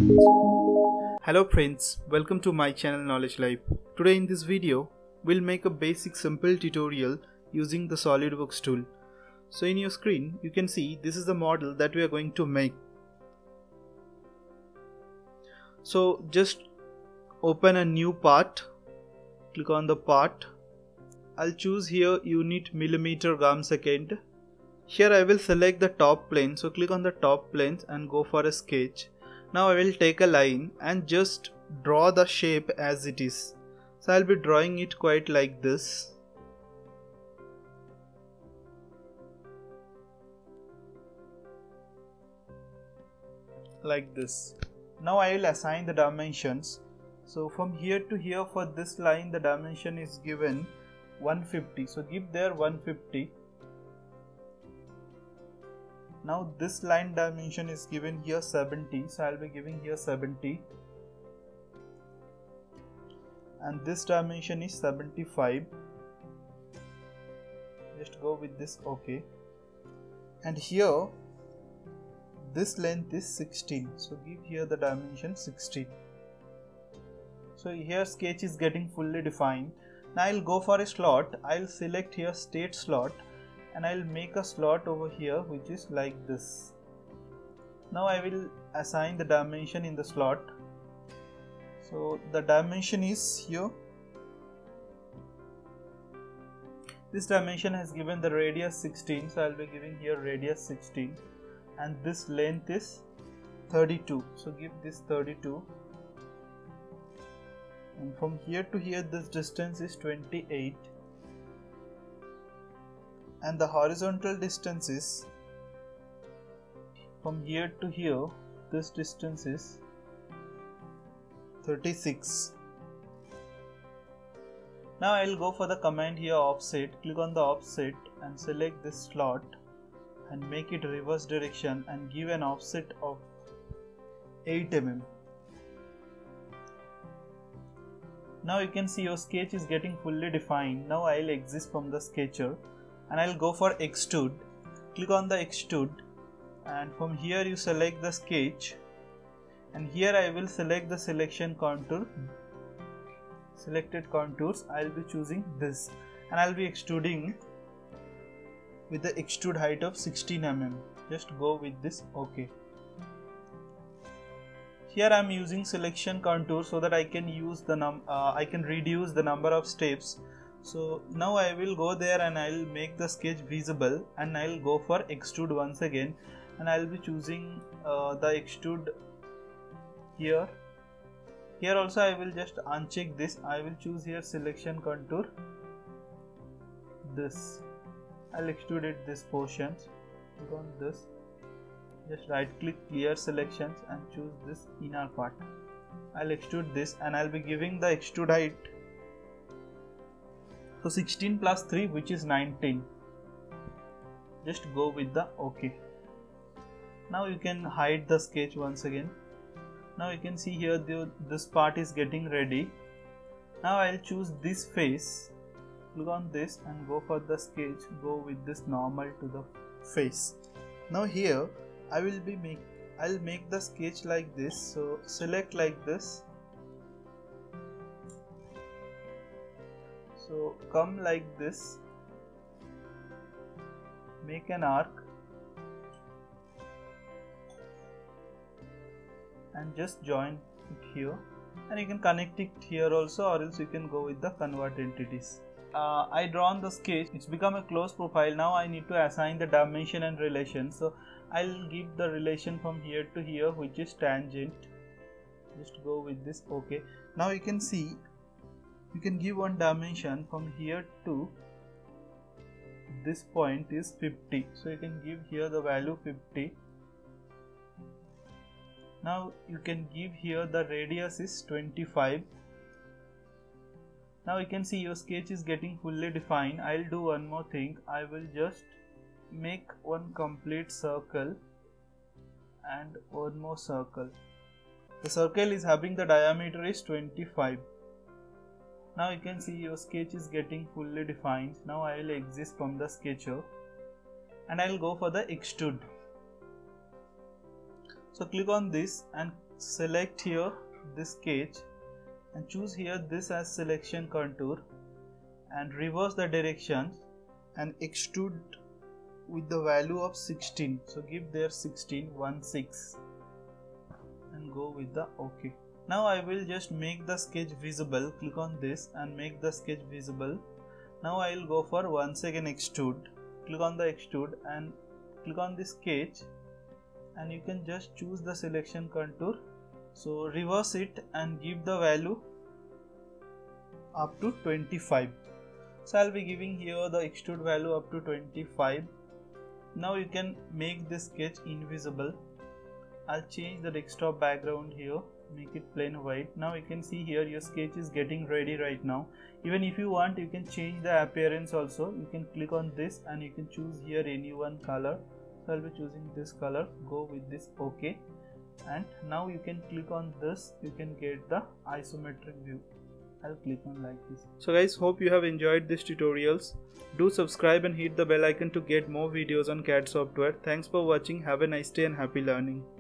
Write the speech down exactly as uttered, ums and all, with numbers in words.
Hello friends, welcome to my channel Knowledge Life. Today in this video, we'll make a basic simple tutorial using the SolidWorks tool. So in your screen, you can see this is the model that we are going to make. So just open a new part, click on the part. I'll choose here unit millimeter gram second. Here I will select the top plane, so click on the top planes and go for a sketch. Now I will take a line and just draw the shape as it is. So I'll be drawing it quite like this. Like this. Now I will assign the dimensions. So from here to here for this line the dimension is given one fifty. So give there one fifty. Now this line dimension is given here seventy, so I'll be giving here seventy, and this dimension is seventy-five. Just go with this, okay. And here this length is sixteen, so give here the dimension sixteen. So here sketch is getting fully defined. Now I'll go for a slot. I'll select here state slot and I'll make a slot over here which is like this. Now I will assign the dimension in the slot. So the dimension is here. This dimension has given the radius sixteen, so I'll be giving here radius sixteen, and this length is thirty-two, so give this thirty-two, and from here to here this distance is twenty-eight. And the horizontal distance is from here to here, this distance is thirty-six. Now I will go for the command here offset. Click on the offset and select this slot and make it reverse direction and give an offset of eight millimeters. Now you can see your sketch is getting fully defined. Now I will exit from the sketcher and I'll go for extrude. Click on the extrude and from here you select the sketch, and here I will select the selection contour. Selected contours, I'll be choosing this and I'll be extruding with the extrude height of sixteen millimeters. Just go with this, okay. Here I'm using selection contour so that I can use the num uh, I can reduce the number of steps. So now I will go there and I will make the sketch visible, and I will go for extrude once again, and I will be choosing uh, the extrude here. Here also I will just uncheck this. I will choose here selection contour. This I'll extrude it this portion. Click on this. Just right click clear selections and choose this inner part. I'll extrude this and I'll be giving the extrude height. So sixteen plus three, which is nineteen. Just go with the OK. Now you can hide the sketch once again. Now you can see here the, this part is getting ready. Now I'll choose this face. Click on this and go for the sketch. Go with this normal to the face. Now here I will be make I'll make the sketch like this. So select like this. So come like this, make an arc and just join it here, and you can connect it here also, or else you can go with the convert entities. Uh, I drawn the sketch, it's become a closed profile. Now I need to assign the dimension and relation. So I'll give the relation from here to here, which is tangent. Just go with this, okay. Now you can see you can give one dimension from here to this point is fifty, so you can give here the value fifty. Now you can give here the radius is twenty-five. Now you can see your sketch is getting fully defined. I'll do one more thing. I will just make one complete circle and one more circle. The circle is having the diameter is twenty-five. Now you can see your sketch is getting fully defined. Now I will exit from the sketcher and I will go for the extrude. So click on this and select here this sketch and choose here this as selection contour and reverse the directions and extrude with the value of sixteen. So give there sixteen, one six and go with the OK. Now I will just make the sketch visible. Click on this and make the sketch visible. Now I will go for once again extrude. Click on the extrude and click on the sketch and you can just choose the selection contour. So reverse it and give the value up to twenty-five. So I'll be giving here the extrude value up to twenty-five. Now you can make this sketch invisible. I'll change the desktop background here, make it plain white. Now you can see here your sketch is getting ready right now. Even if you want, you can change the appearance also. You can click on this and you can choose here any one color. So I'll be choosing this color, go with this OK. And now you can click on this, you can get the isometric view. I'll click on like this. So guys, hope you have enjoyed this tutorials. Do subscribe and hit the bell icon to get more videos on C A D software. Thanks for watching. Have a nice day and happy learning.